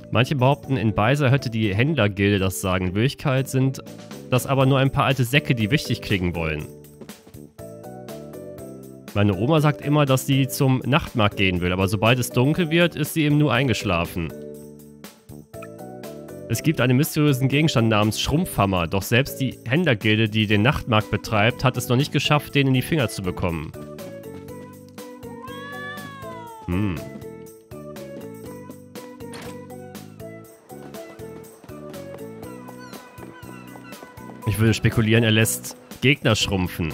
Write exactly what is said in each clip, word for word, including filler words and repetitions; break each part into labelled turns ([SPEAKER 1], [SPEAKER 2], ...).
[SPEAKER 1] Manche behaupten, in Baiser hätte die Händlergilde das Sagen. In Wirklichkeit sind das aber nur ein paar alte Säcke, die wichtig klingen wollen. Meine Oma sagt immer, dass sie zum Nachtmarkt gehen will, aber sobald es dunkel wird, ist sie eben nur eingeschlafen. Es gibt einen mysteriösen Gegenstand namens Schrumpfhammer, doch selbst die Händlergilde, die den Nachtmarkt betreibt, hat es noch nicht geschafft, den in die Finger zu bekommen. Hm. Ich würde spekulieren, er lässt Gegner schrumpfen.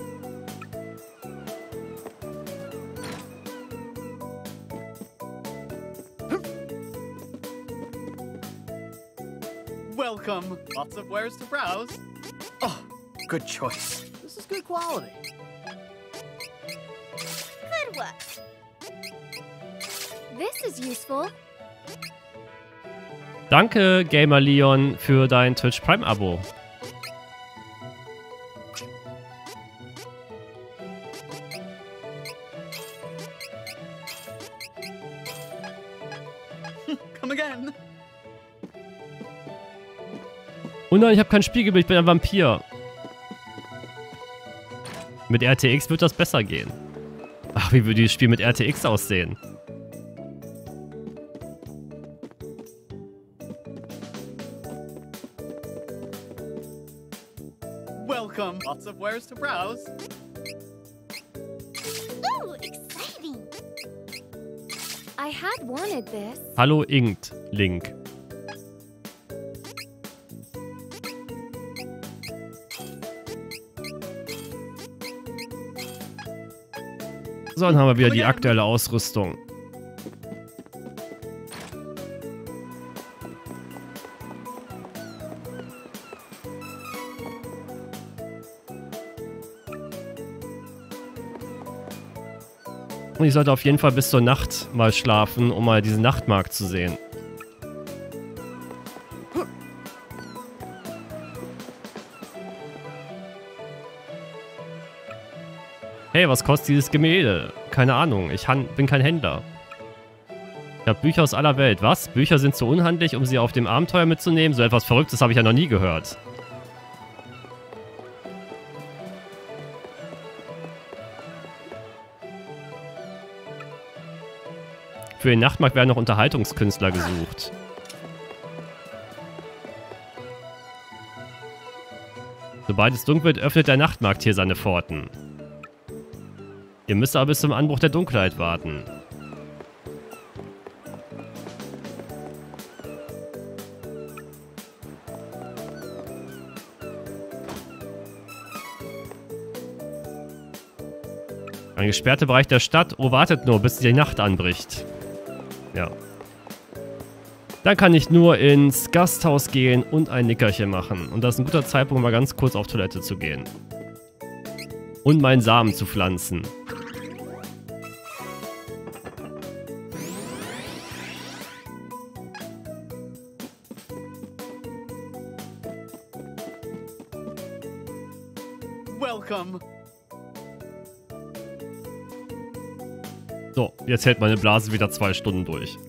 [SPEAKER 2] Welcome. Lots of wares to browse. Oh, good choice. This is good quality.
[SPEAKER 3] Good work. This is useful.
[SPEAKER 1] Danke, Gamer Leon, für dein Twitch Prime-Abo.
[SPEAKER 2] Come again.
[SPEAKER 1] Oh nein, ich habe kein Spiegelbild, ich bin ein Vampir. Mit R T X wird das besser gehen. Ach, wie würde dieses Spiel mit R T X aussehen?
[SPEAKER 2] Welcome. Lots of wares to browse.
[SPEAKER 3] Ooh, exciting. I had wanted this.
[SPEAKER 1] Hallo Inkt, Link. So, dann haben wir wieder die aktuelle Ausrüstung. Und ich sollte auf jeden Fall bis zur Nacht mal schlafen, um mal diesen Nachtmarkt zu sehen. Hey, was kostet dieses Gemälde? Keine Ahnung, ich bin kein Händler. Ich habe Bücher aus aller Welt. Was? Bücher sind zu unhandlich, um sie auf dem Abenteuer mitzunehmen? So etwas Verrücktes habe ich ja noch nie gehört. Für den Nachtmarkt werden noch Unterhaltungskünstler gesucht. Sobald es dunkel wird, öffnet der Nachtmarkt hier seine Pforten. Ihr müsst aber bis zum Anbruch der Dunkelheit warten. Ein gesperrter Bereich der Stadt. Oh, wartet nur, bis die Nacht anbricht. Ja. Dann kann ich nur ins Gasthaus gehen und ein Nickerchen machen. Und das ist ein guter Zeitpunkt, mal ganz kurz auf Toilette zu gehen. Und meinen Samen zu pflanzen.
[SPEAKER 2] Welcome.
[SPEAKER 1] So, jetzt hält meine Blase wieder zwei Stunden durch.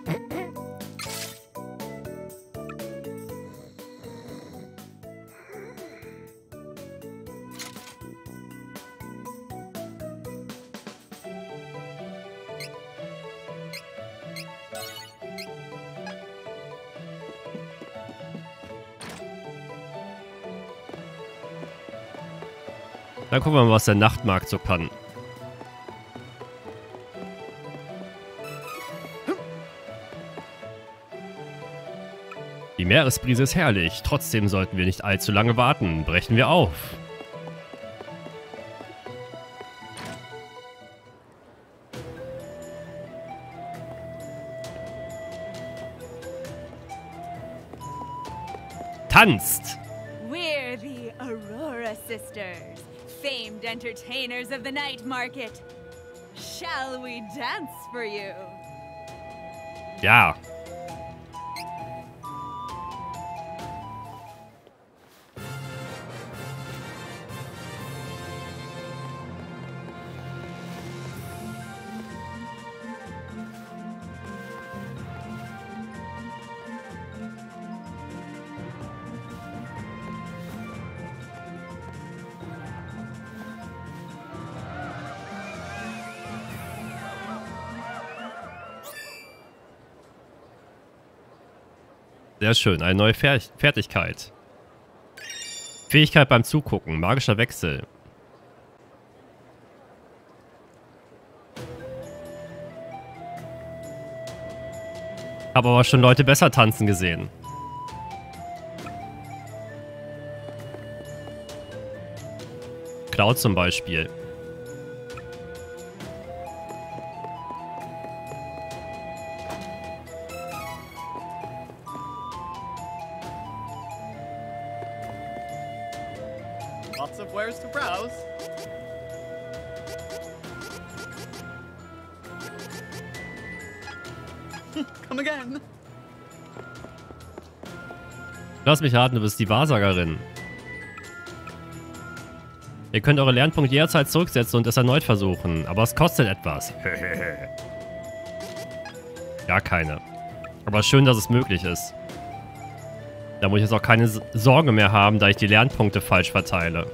[SPEAKER 1] Dann gucken wir mal, was der Nachtmarkt so kann. Die Meeresbrise ist herrlich. Trotzdem sollten wir nicht allzu lange warten. Brechen wir auf. Tanzt!
[SPEAKER 4] We're the Aurora Sisters, famed entertainers of the night market. Shall we dance for you?
[SPEAKER 1] Ja. Sehr schön, eine neue Fer Fertigkeit. Fähigkeit beim Zugucken, magischer Wechsel. Habe aber schon Leute besser tanzen gesehen. Cloud zum Beispiel.
[SPEAKER 2] Lots of wares to browse. Come again.
[SPEAKER 1] Lass mich raten, du bist die Wahrsagerin. Ihr könnt eure Lernpunkte jederzeit zurücksetzen und es erneut versuchen, aber es kostet etwas. Gar keine. Aber schön, dass es möglich ist. Da muss ich jetzt auch keine Sorge mehr haben, da ich die Lernpunkte falsch verteile.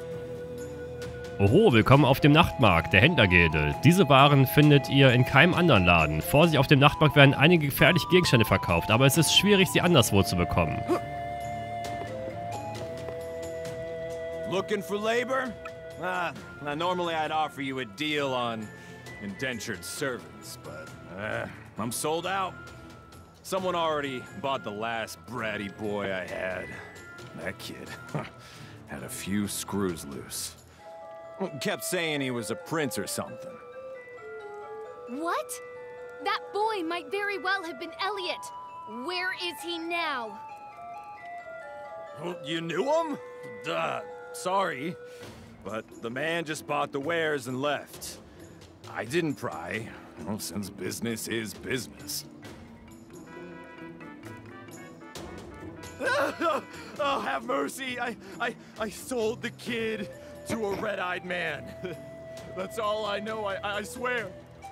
[SPEAKER 1] Oho, willkommen auf dem Nachtmarkt, der Händlergilde. Diese Waren findet ihr in keinem anderen Laden. Vorsicht, auf dem Nachtmarkt werden einige gefährliche Gegenstände verkauft, aber es ist schwierig, sie anderswo zu bekommen.
[SPEAKER 5] Looking for labor? Ah, now normally I'd offer you a deal on indentured servants, but uh, I'm sold out. Someone already bought the last bratty boy I had. That kid had a few screws loose. Kept saying he was a prince or something.
[SPEAKER 3] What? That boy might very well have been Elliot. Where is he now?
[SPEAKER 5] Oh, you knew him? Duh. Sorry, but the man just bought the wares and left. I didn't pry, well, since business is business. Oh, have mercy! I, I, I sold the kid to a red-eyed man. That's all I know, I, I swear.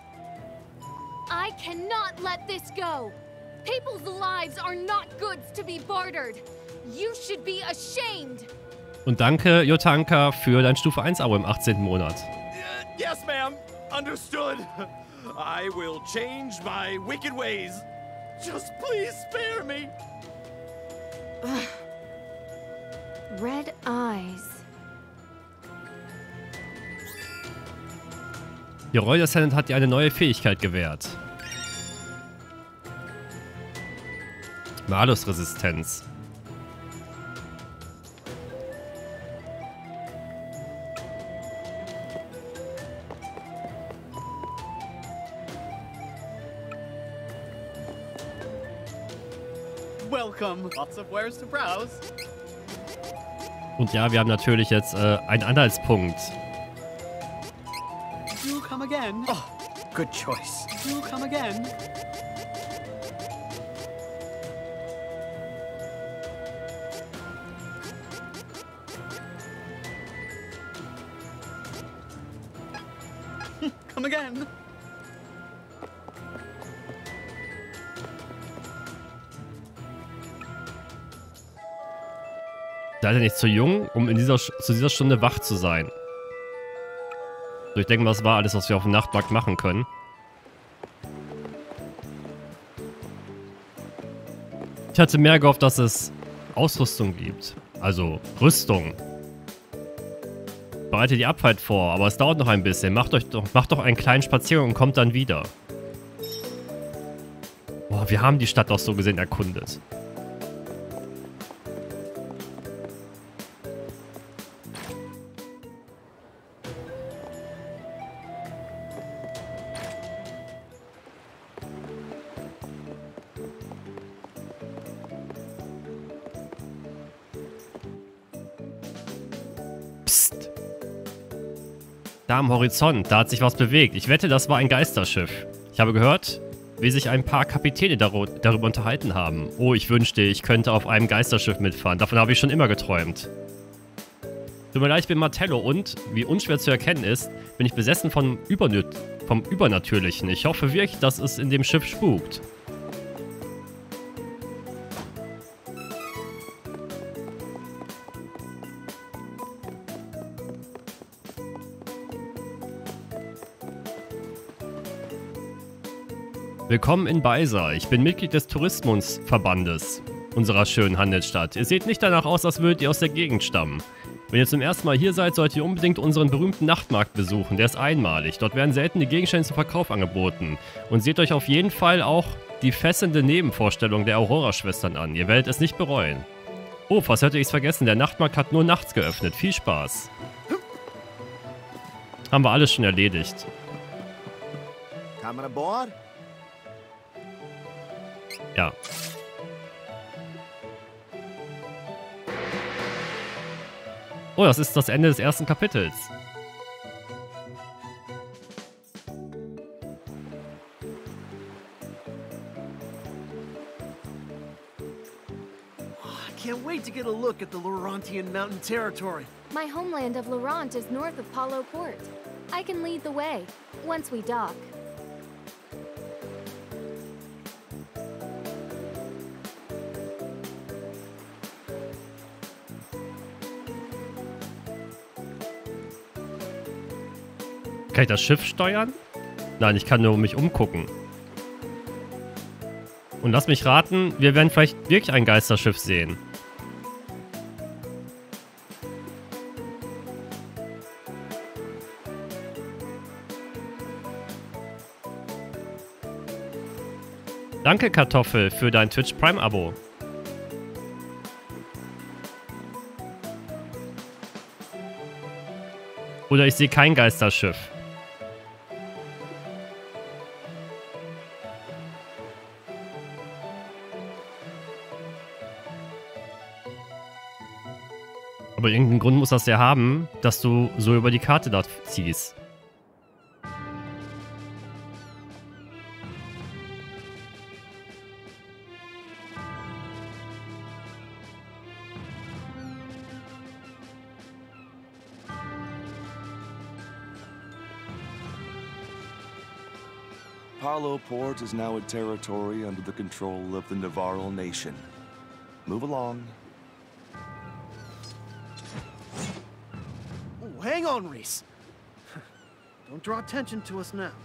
[SPEAKER 3] I cannot let this go. People's lives are not goods to be bartered. You should be ashamed.
[SPEAKER 1] Und danke, Jotanka, für dein Stufe eins Abo im achtzehnten Monat.
[SPEAKER 5] Uh, yes, ma'am. Understood. I will change my wicked ways. Just please spare me.
[SPEAKER 3] Red eyes.
[SPEAKER 1] Die Royal Ascendant hat dir eine neue Fähigkeit gewährt. Malus-Resistenz.
[SPEAKER 2] Welcome. Lots of wares to browse.
[SPEAKER 1] Und ja, wir haben natürlich jetzt äh, einen Anhaltspunkt.
[SPEAKER 2] Do come again. Oh, good choice. Do come again. Come again.
[SPEAKER 1] Seid ihr nicht zu jung, um in dieser, zu dieser Stunde wach zu sein? So, ich denke mal, das war alles, was wir auf dem Nachtmarkt machen können. Ich hatte mehr gehofft, dass es Ausrüstung gibt. Also Rüstung. Bereitet die Abfahrt vor, aber es dauert noch ein bisschen. Macht, euch doch, macht doch einen kleinen Spaziergang und kommt dann wieder. Boah, wir haben die Stadt doch so gesehen erkundet. Psst. Da am Horizont, da hat sich was bewegt. Ich wette, das war ein Geisterschiff. Ich habe gehört, wie sich ein paar Kapitäne dar darüber unterhalten haben. Oh, ich wünschte, ich könnte auf einem Geisterschiff mitfahren. Davon habe ich schon immer geträumt. Tut mir leid, ich bin Martello und, wie unschwer zu erkennen ist, bin ich besessen vom, Übernö vom Übernatürlichen. Ich hoffe wirklich, dass es in dem Schiff spukt. Willkommen in Baisa. Ich bin Mitglied des Tourismusverbandes. unserer schönen Handelsstadt. Ihr seht nicht danach aus, als würdet ihr aus der Gegend stammen. Wenn ihr zum ersten Mal hier seid, solltet ihr unbedingt unseren berühmten Nachtmarkt besuchen. Der ist einmalig. Dort werden seltene Gegenstände zum Verkauf angeboten. Und seht euch auf jeden Fall auch die fesselnde Nebenvorstellung der Aurora-Schwestern an. Ihr werdet es nicht bereuen. Oh, was hätte ich's vergessen? Der Nachtmarkt hat nur nachts geöffnet. Viel Spaß. Haben wir alles schon erledigt.
[SPEAKER 2] Coming aboard?
[SPEAKER 1] Ja. Oh, das ist das Ende des ersten Kapitels.
[SPEAKER 6] I can't wait to get a look at the Laurentian mountain territory.
[SPEAKER 3] My homeland of Laurent is north of Palo Port. I can lead the way, once we dock.
[SPEAKER 1] Kann ich das Schiff steuern? Nein, ich kann nur mich umgucken. Und lass mich raten, wir werden vielleicht wirklich ein Geisterschiff sehen. Danke, Kartoffel, für dein Twitch Prime-Abo. Oder ich sehe kein Geisterschiff. Aber irgendeinen Grund muss das ja haben, dass du so über die Karte dort ziehst.
[SPEAKER 7] Palo Port is now a territory under the control of the Navarro nation. Move along.
[SPEAKER 6] Oh, hang on, Reese. Don't draw attention to us now.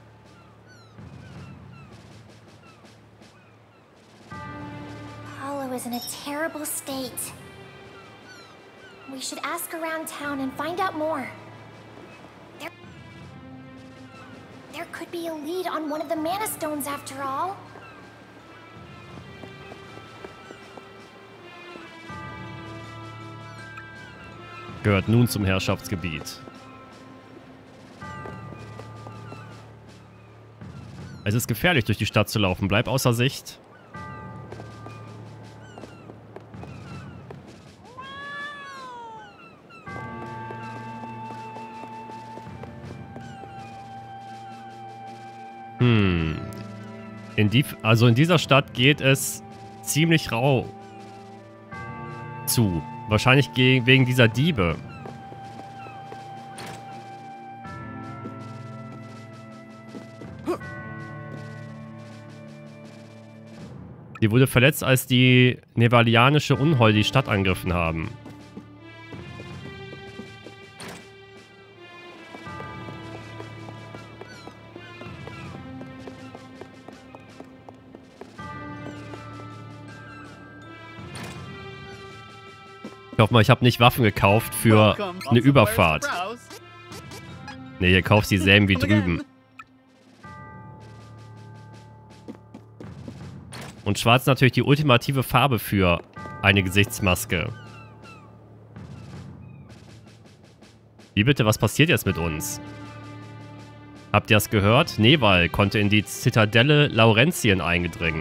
[SPEAKER 8] Palo is in a terrible state. We should ask around town and find out more. There, there could be a lead on one of the Mana Stones after all.
[SPEAKER 1] Gehört nun zum Herrschaftsgebiet. Es ist gefährlich, durch die Stadt zu laufen. Bleib außer Sicht. Hm. In die, also in dieser Stadt geht es ziemlich rau zu. Wahrscheinlich wegen dieser Diebe. Die wurde verletzt, als die nevalianische Unhold die Stadt angegriffen haben. Ich hoffe mal, ich habe nicht Waffen gekauft für eine Überfahrt. Ne, hier kaufst du dieselben wie drüben. Und schwarz ist natürlich die ultimative Farbe für eine Gesichtsmaske. Wie bitte, was passiert jetzt mit uns? Habt ihr das gehört? Neval konnte in die Zitadelle Laurentien eingedringen.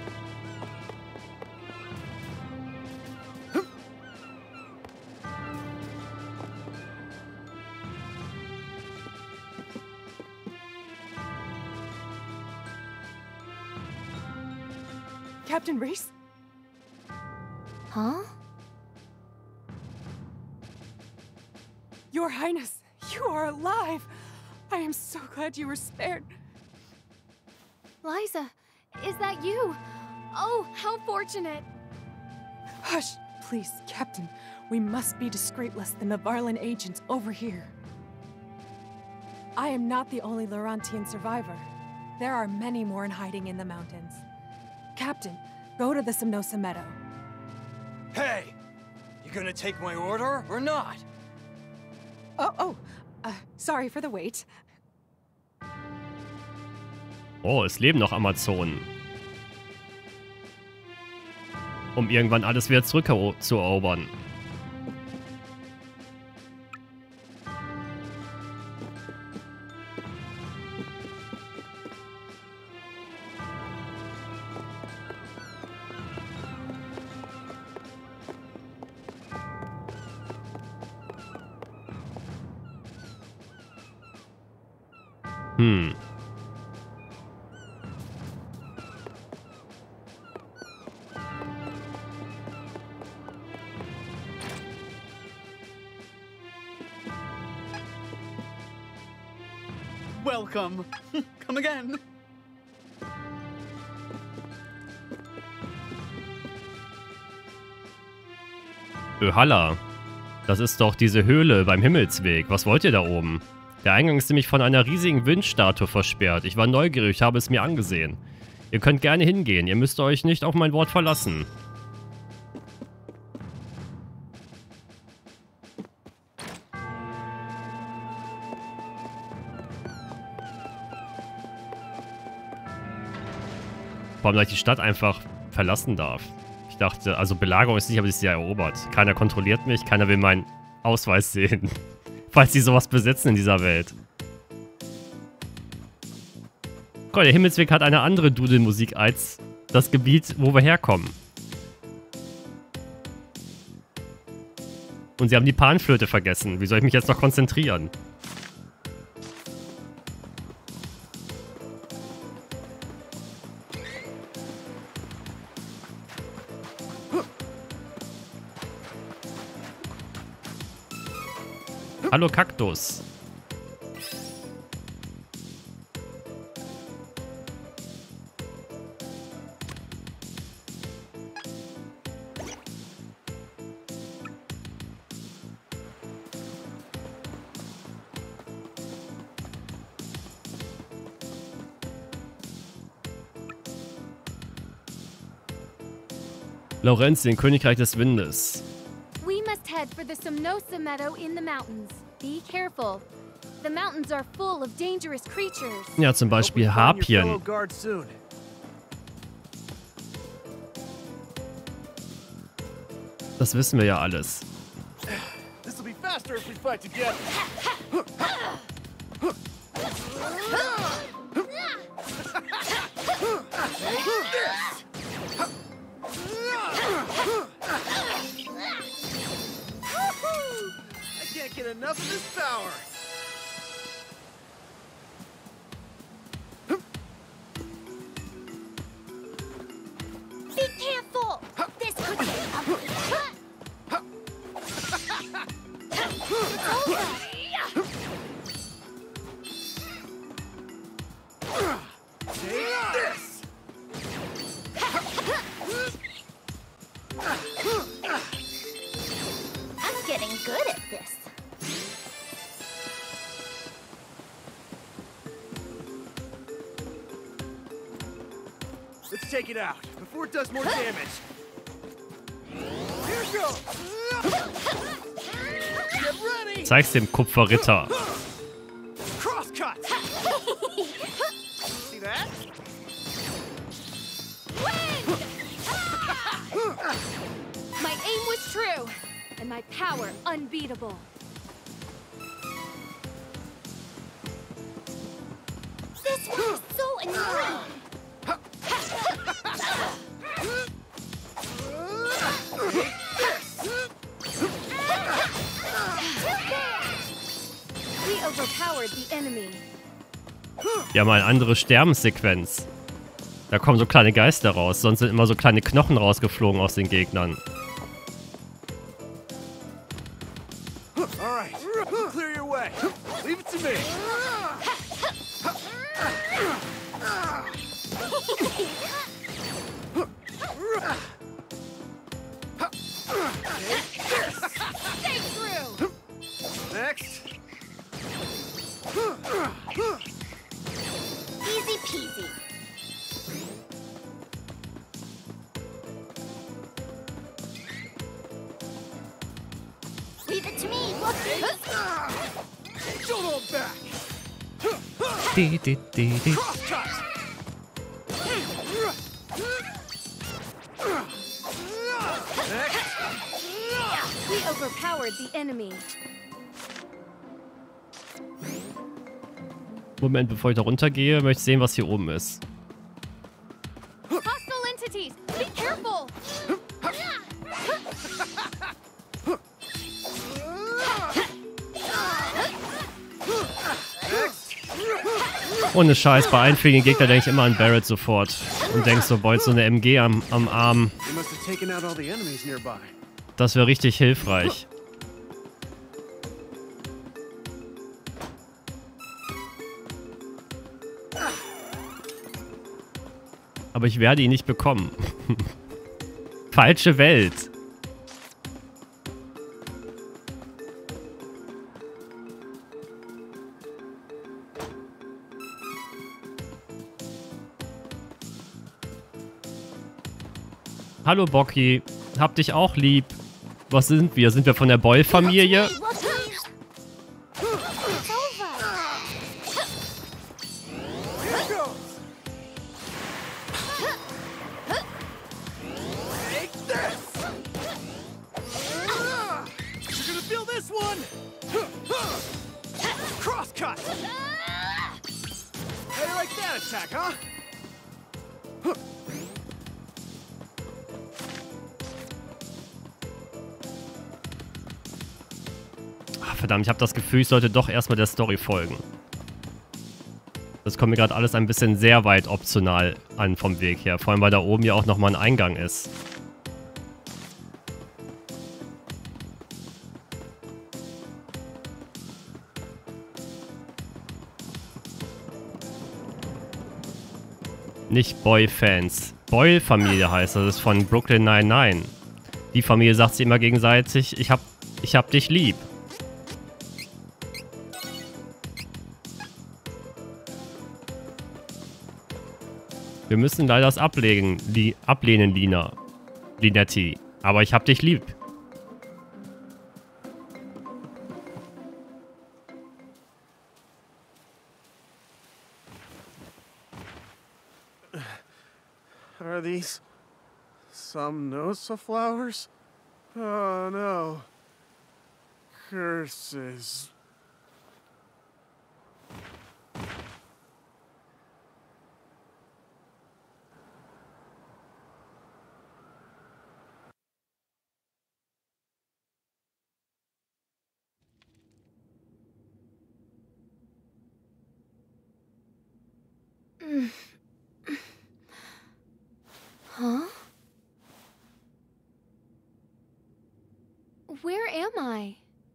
[SPEAKER 4] Captain Reese?
[SPEAKER 8] Huh?
[SPEAKER 4] Your Highness, you are alive! I am so glad you were spared.
[SPEAKER 3] Liza, is that you? Oh, how fortunate.
[SPEAKER 4] Hush, please, Captain. We must be discreet lest the Navarlan agents overhear. I am not the only Laurentian survivor. There are many more in hiding in the mountains. Captain, Go to the Semnosa Meadow.
[SPEAKER 2] Hey! You gonna take my order or not?
[SPEAKER 4] Oh, oh. Uh, sorry for the wait.
[SPEAKER 1] Oh, es leben noch Amazonen. Um irgendwann alles wieder zurückzuerobern. Hm.
[SPEAKER 6] Welcome. Come again.
[SPEAKER 1] Öhalla. Das ist doch diese Höhle beim Himmelsweg. Was wollt ihr da oben? Der Eingang ist nämlich von einer riesigen Windstatue versperrt. Ich war neugierig, habe es mir angesehen. Ihr könnt gerne hingehen. Ihr müsst euch nicht auf mein Wort verlassen. Warum dass ich die Stadt einfach verlassen darf? Ich dachte, also Belagerung ist nicht, aber sie ist ja erobert. Keiner kontrolliert mich, keiner will meinen Ausweis sehen. Falls sie sowas besitzen in dieser Welt. Gott, der Himmelsweg hat eine andere Dudelmusik als das Gebiet, wo wir herkommen. Und sie haben die Panflöte vergessen. Wie soll ich mich jetzt noch konzentrieren? Hallo Kaktus. Lorenzien, Königreich des Windes.
[SPEAKER 3] We must head for the Semnosa Meadow in the mountains. Be careful. The mountains are full of dangerous creatures.
[SPEAKER 1] Ja, zum Beispiel Harpien. Das wissen wir ja alles.
[SPEAKER 6] This'll be faster if we fight together. I can't get enough of this power.
[SPEAKER 3] Be careful. This could be ugly. It's over.
[SPEAKER 6] Take this.
[SPEAKER 8] I'm getting good at this.
[SPEAKER 6] Let's take it out before it does more damage. Here it goes. Get ready.
[SPEAKER 1] Zeig's dem Kupferritter.
[SPEAKER 6] Crosscut. See that?
[SPEAKER 3] My aim was true, and my power unbeatable.
[SPEAKER 8] This one is so annoying.
[SPEAKER 3] We overpowered the enemy.
[SPEAKER 1] Wir haben eine andere Sterbenssequenz. Da kommen so kleine Geister raus. Sonst sind immer so kleine Knochen rausgeflogen aus den Gegnern.
[SPEAKER 6] All right, clear your way. Leave it to me.
[SPEAKER 3] Stay true.
[SPEAKER 6] Next.
[SPEAKER 8] Easy peasy.
[SPEAKER 1] di, di, di, di.
[SPEAKER 3] We overpowered the enemy.
[SPEAKER 1] Moment, bevor ich da runtergehe, möchte ich sehen, was hier oben ist.
[SPEAKER 3] Hostile entities, be careful!
[SPEAKER 1] Ohne Scheiß, bei einfliegenden Gegner denke ich immer an Barret sofort. Und denkst so, boah, jetzt so eine M G am, am Arm.
[SPEAKER 6] They must have taken out all the enemies nearby.
[SPEAKER 1] Das wäre richtig hilfreich. Aber ich werde ihn nicht bekommen. Falsche Welt. Hallo Bocky, hab dich auch lieb. Was sind wir? Sind wir von der Boyle-Familie?
[SPEAKER 6] Crosscut! How do you like that attack, huh?
[SPEAKER 1] Ach, verdammt, ich habe das Gefühl, ich sollte doch erstmal der Story folgen. Das kommt mir gerade alles ein bisschen sehr weit optional an vom Weg her. Vor allem, weil da oben ja auch nochmal ein Eingang ist. Nicht Boy-Fans. Boyle-Familie heißt das. Das ist von Brooklyn Nine-Nine. Die Familie sagt sich immer gegenseitig, ich hab, ich hab dich lieb. Wir müssen leider das ablegen, li ablehnen, Lina. Linetti. Aber ich hab dich lieb.
[SPEAKER 6] Are these Somnosa flowers? Oh no. Curses.
[SPEAKER 3] Huh? Where am I?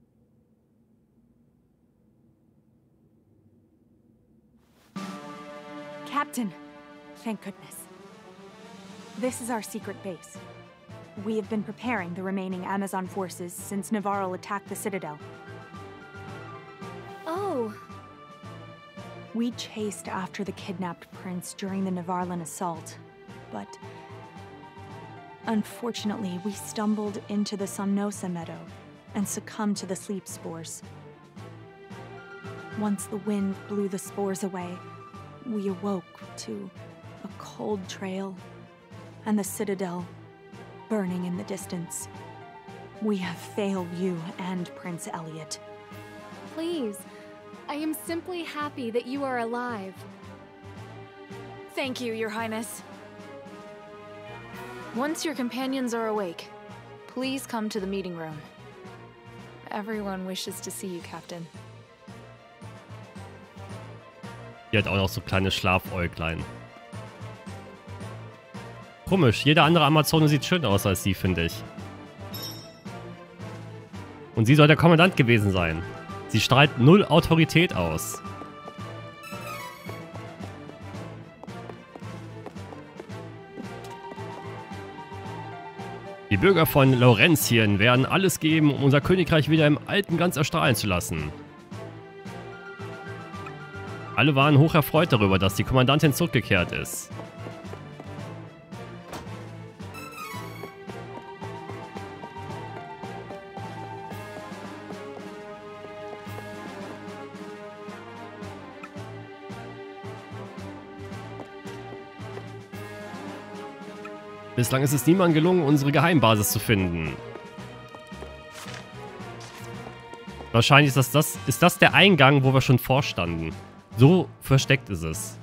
[SPEAKER 4] Captain, thank goodness. This is our secret base. We have been preparing the remaining Amazon forces since Navarro attacked the Citadel.
[SPEAKER 3] Oh.
[SPEAKER 4] We chased after the kidnapped prince during the Navarlan assault, but unfortunately, we stumbled into the Somnosa meadow and succumbed to the sleep spores. Once the wind blew the spores away, we awoke to a cold trail and the Citadel burning in the distance. We have failed you and Prince Elliot.
[SPEAKER 3] Please, I am simply happy that you are alive.
[SPEAKER 9] Thank you, Your Highness. Once your companions are awake, please come to the meeting room. Everyone wishes to see you, Captain.
[SPEAKER 1] Die hat auch noch so kleine Schlafäuglein. Komisch, jede andere Amazone sieht schöner aus als sie, finde ich. Und sie soll der Kommandant gewesen sein. Sie strahlt null Autorität aus. Die Bürger von Laurentien werden alles geben, um unser Königreich wieder im alten Glanz erstrahlen zu lassen. Alle waren hoch erfreut darüber, dass die Kommandantin zurückgekehrt ist. Bislang ist es niemandem gelungen, unsere Geheimbasis zu finden. Wahrscheinlich ist das, das, ist das der Eingang, wo wir schon vorstanden. So versteckt ist es.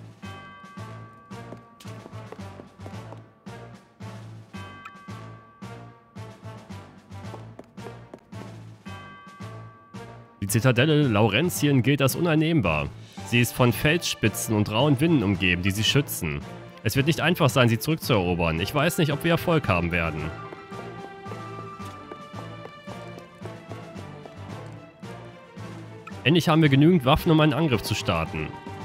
[SPEAKER 1] Die Zitadelle Laurentien gilt als uneinnehmbar. Sie ist von Felsspitzen und rauen Winden umgeben, die sie schützen. Es wird nicht einfach sein, sie zurückzuerobern. Ich weiß nicht, ob wir Erfolg haben werden. Endlich haben wir genügend Waffen, um einen Angriff zu starten.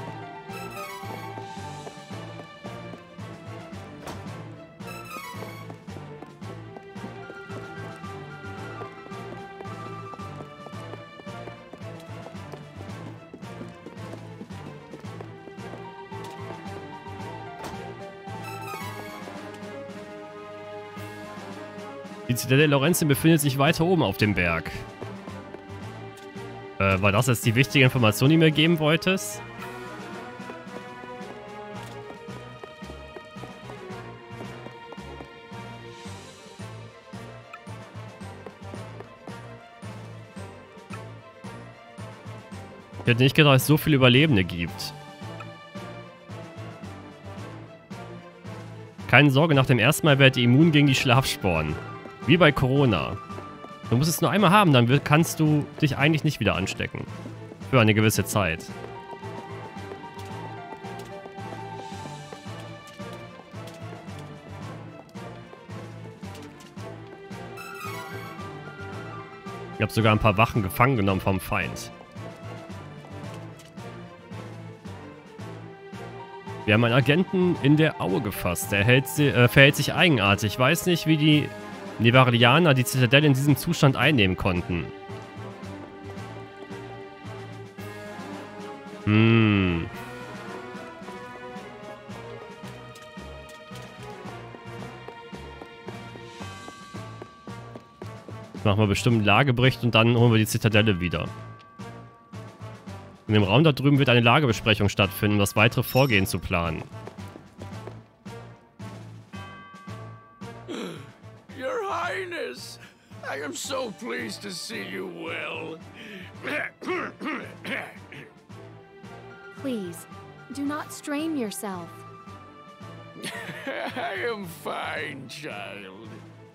[SPEAKER 1] Die Zitadelle Laurentien befindet sich weiter oben auf dem Berg. Äh, war das jetzt die wichtige Information, die du mir geben wolltest? Ich hätte nicht gedacht, dass es so viele Überlebende gibt. Keine Sorge, nach dem ersten Mal werdet ihr immun gegen die Schlafsporen. Wie bei Corona. Du musst es nur einmal haben, dann kannst du dich eigentlich nicht wieder anstecken. Für eine gewisse Zeit. Ich habe sogar ein paar Wachen gefangen genommen vom Feind. Wir haben einen Agenten in der Aue gefasst. Der hält, äh, verhält sich eigenartig. Ich weiß nicht, wie die Nevarlianer die Zitadelle in diesem Zustand einnehmen konnten. Hm. Jetzt machen wir bestimmt einen Lagebericht und dann holen wir die Zitadelle wieder. In dem Raum da drüben wird eine Lagebesprechung stattfinden, um das weitere Vorgehen zu planen.
[SPEAKER 10] I am so pleased to see you well.
[SPEAKER 3] Please, do not strain yourself.
[SPEAKER 10] I am fine, child.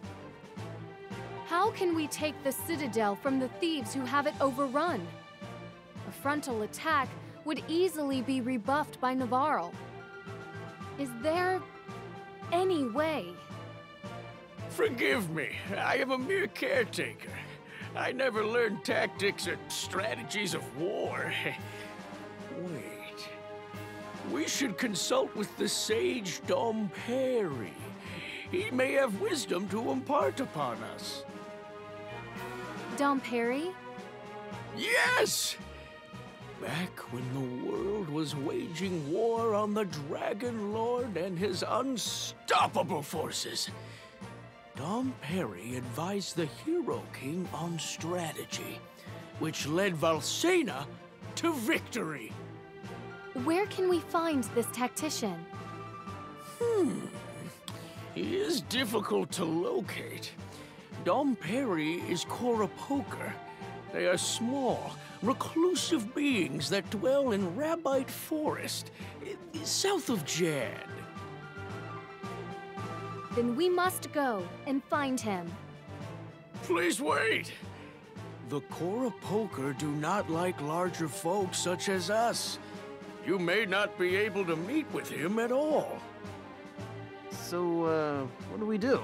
[SPEAKER 3] How can we take the Citadel from the thieves who have it overrun? A frontal attack would easily be rebuffed by Navarro. Is there any way?
[SPEAKER 10] Forgive me, I am a mere caretaker. I never learned tactics or strategies of war. Wait. We should consult with the sage Dom Perry. He may have wisdom to impart upon us.
[SPEAKER 3] Dom Perry?
[SPEAKER 10] Yes! Back when the world was waging war on the Dragon Lord and his unstoppable forces, Dom Perry advised the Hero King on strategy, which led Valsena to victory.
[SPEAKER 3] Where can we find this tactician?
[SPEAKER 10] Hmm. He is difficult to locate. Dom Perry is Koropoker. They are small, reclusive beings that dwell in Rabbite Forest, south of Jad.
[SPEAKER 3] Then we must go and find him.
[SPEAKER 10] Please wait! The Koropoker do not like larger folk such as us. You may not be able to meet with him at all.
[SPEAKER 6] So, uh, what do we do?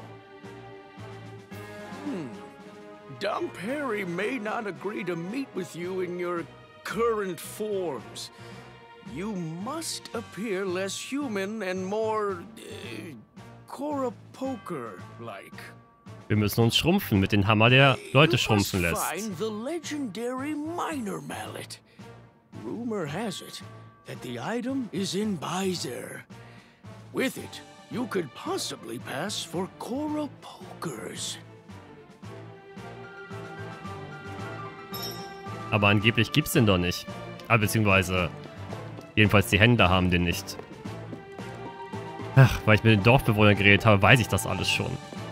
[SPEAKER 10] Hmm. Dom Perry may not agree to meet with you in your current forms. You must appear less human and more... Uh, Koropoker-like.
[SPEAKER 1] Wir müssen uns schrumpfen mit dem Hammer, der Leute schrumpfen lässt.
[SPEAKER 10] Find the legendary Minor Mallet. Rumor has it that the item is in Byzer. With it, you could possibly pass for Koropokers.
[SPEAKER 1] Aber angeblich gibt's den doch nicht. Ah, beziehungsweise, jedenfalls die Händler haben den nicht. Ach, weil ich mit den Dorfbewohnern geredet habe, weiß ich das alles schon.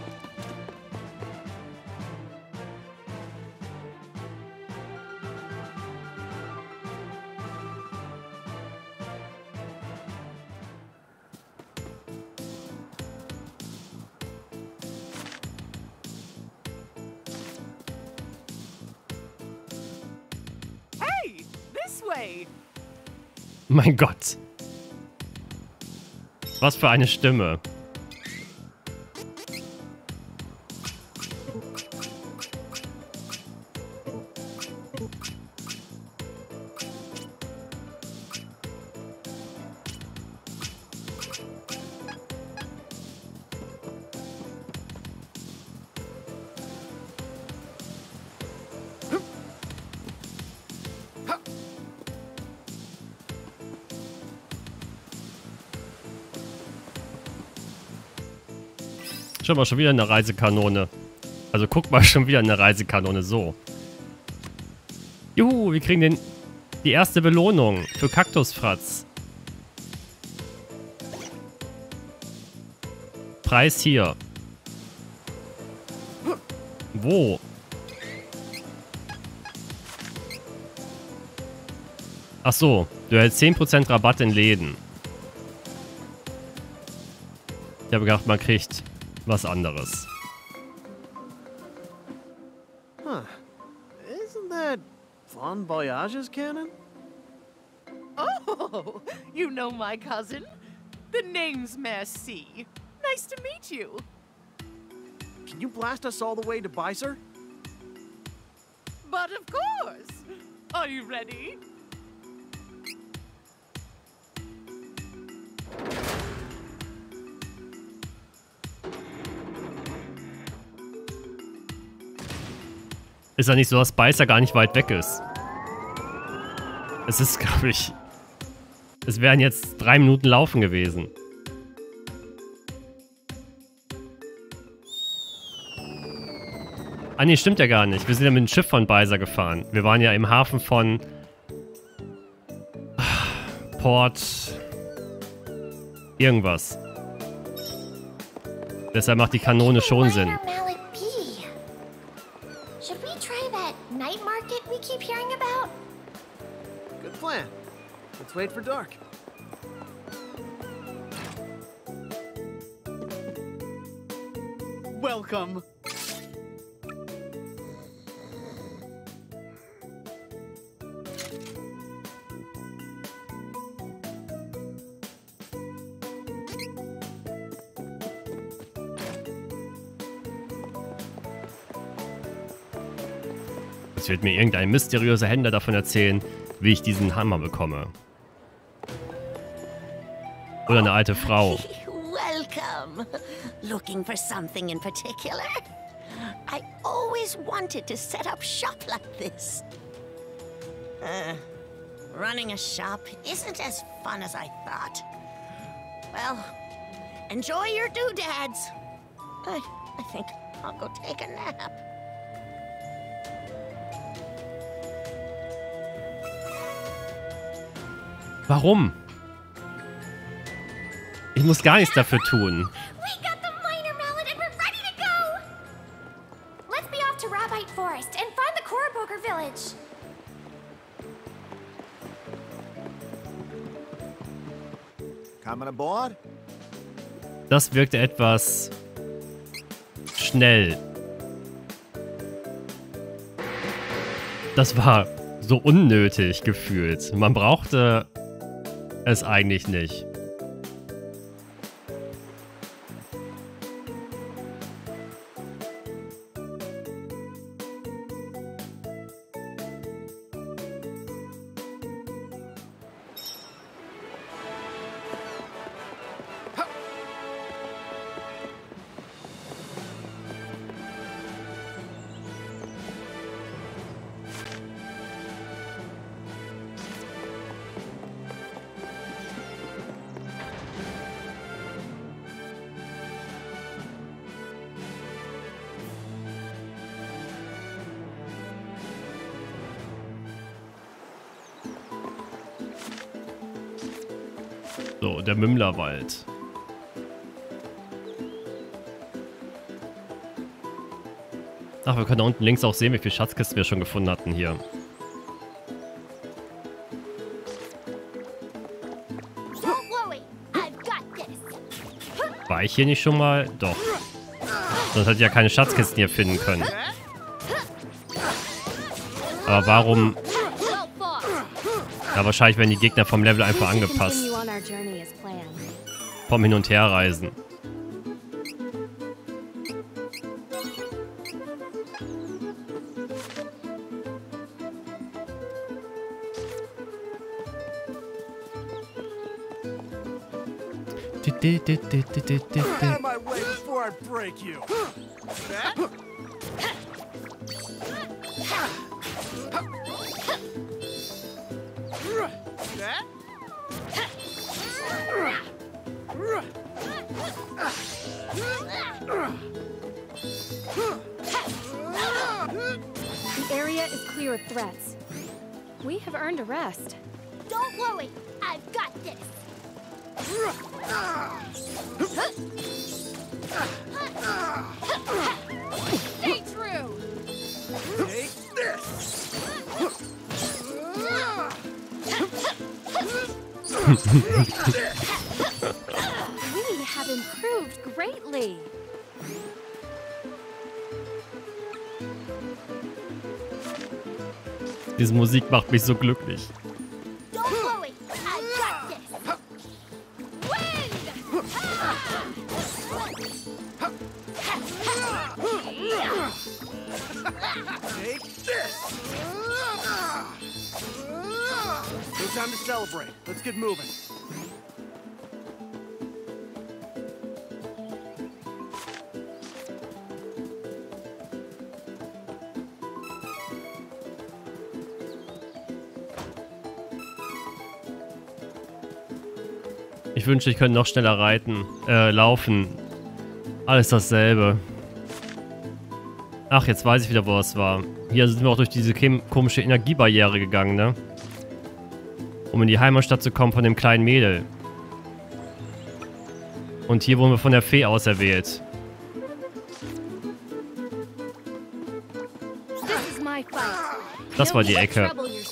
[SPEAKER 2] Hey, this way.
[SPEAKER 1] Mein Gott. Was für eine Stimme. Schau mal, schon wieder eine Reisekanone. Also guck mal, schon wieder eine Reisekanone. So. Juhu, wir kriegen den, die erste Belohnung für Kaktusfratz. Preis hier. Wo? Ach so, du erhältst zehn Prozent Rabatt in Läden. Ich habe gedacht, man kriegt was anderes.
[SPEAKER 6] Huh. Isn't that Bon Voyage's cannon?
[SPEAKER 2] Oh, you know my cousin? The name's Merci. Nice to meet you.
[SPEAKER 6] Can you blast us all the way to Bysor?
[SPEAKER 2] But of course. Are you ready?
[SPEAKER 1] Ist ja nicht so, dass Bysor gar nicht weit weg ist. Es ist, glaube ich... Es wären jetzt drei Minuten Laufen gewesen. Ah nee, stimmt ja gar nicht. Wir sind ja mit dem Schiff von Bysor gefahren. Wir waren ja im Hafen von... Port... Irgendwas. Deshalb macht die Kanone schon Sinn.
[SPEAKER 6] Good plan. Let's wait for dark.
[SPEAKER 2] Welcome.
[SPEAKER 1] Jetzt wird mir irgendein mysteriöser Händler davon erzählen, wie ich diesen Hammer bekomme. Oder eine alte Frau.
[SPEAKER 11] Welcome. Looking for something in particular? I always wanted to set up shop like this. Uh, running a shop isn't as fun as I thought. Well, enjoy your doodads. I, I think I'll go take a nap.
[SPEAKER 1] Warum? Ich muss gar nichts dafür tun.
[SPEAKER 8] We got the minor mallet and we're ready to go! Let's be off to Rabite Forest and find the Koroboker village.
[SPEAKER 5] Coming aboard?
[SPEAKER 1] Das wirkte etwas schnell. Das war so unnötig gefühlt. Man brauchte es eigentlich nicht. So, der Mümmlerwald. Ach, wir können da unten links auch sehen, wie viele Schatzkisten wir schon gefunden hatten hier. War ich hier nicht schon mal? Doch. Sonst hätte ich ja keine Schatzkisten hier finden können. Aber warum... Ja, wahrscheinlich werden die Gegner vom Level einfach angepasst. Vom Hin- und Herreisen.
[SPEAKER 6] Out of my way before I break you.
[SPEAKER 3] The area is clear of threats. We have earned a rest.
[SPEAKER 8] Don't worry, I've got this.
[SPEAKER 3] Stay true!
[SPEAKER 6] Take this!
[SPEAKER 3] We have improved greatly.
[SPEAKER 1] Diese Musik macht mich so glücklich.
[SPEAKER 8] Don't worry, I've got this.
[SPEAKER 6] Take this! No time to celebrate. Let's get moving.
[SPEAKER 1] Ich wünschte, ich könnte noch schneller reiten, äh, laufen. Alles dasselbe. Ach, jetzt weiß ich wieder, wo es war. Hier sind wir auch durch diese komische Energiebarriere gegangen, ne? Um in die Heimatstadt zu kommen von dem kleinen Mädel. Und hier wurden wir von der Fee auserwählt. Das war die Ecke.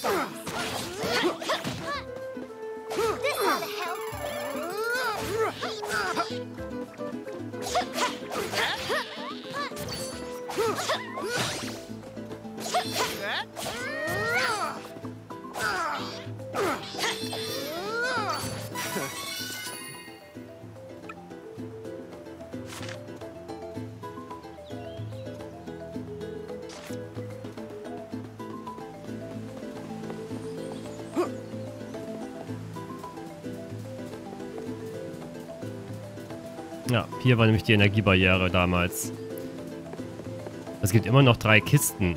[SPEAKER 1] Ja, hier war nämlich die Energiebarriere damals. Es gibt immer noch drei Kisten.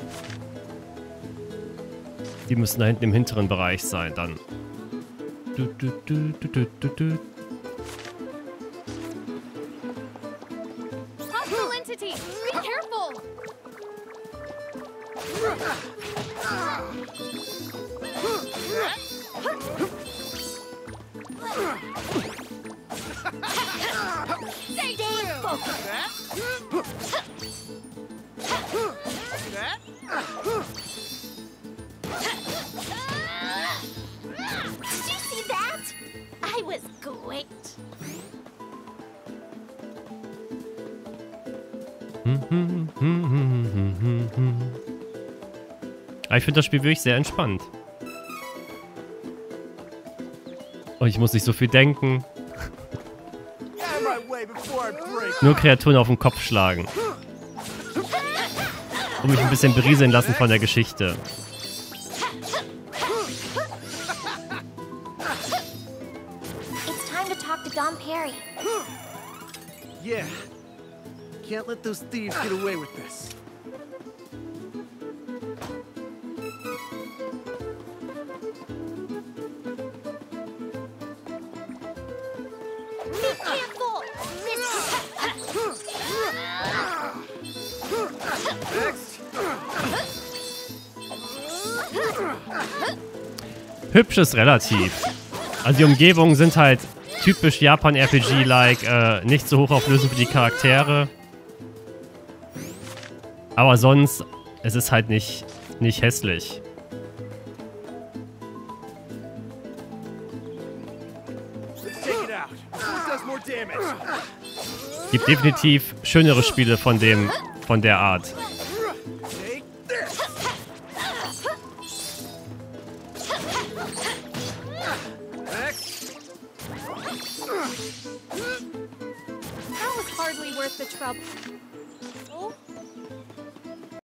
[SPEAKER 1] Die müssen da hinten im hinteren Bereich sein dann. Du, du, du, du, du, du, du.
[SPEAKER 3] Hostile entity! Be careful! Stay
[SPEAKER 8] Did you see that? I was great.
[SPEAKER 1] Ich finde das Spiel wirklich sehr entspannt. Und ich muss nicht so viel denken. Nur Kreaturen auf den Kopf schlagen. Und mich ein bisschen berieseln lassen von der Geschichte.
[SPEAKER 8] It's time to talk to Dom Perry.
[SPEAKER 6] Yeah. Can't let those thieves get away with this.
[SPEAKER 8] Be careful!
[SPEAKER 1] Hübsch ist relativ. Also die Umgebungen sind halt typisch Japan-R P G-like, äh, nicht so hoch auflösend wie die Charaktere. Aber sonst, es ist halt nicht, nicht hässlich. Gibt definitiv schönere Spiele von dem, von der Art.
[SPEAKER 3] That was hardly worth the trouble.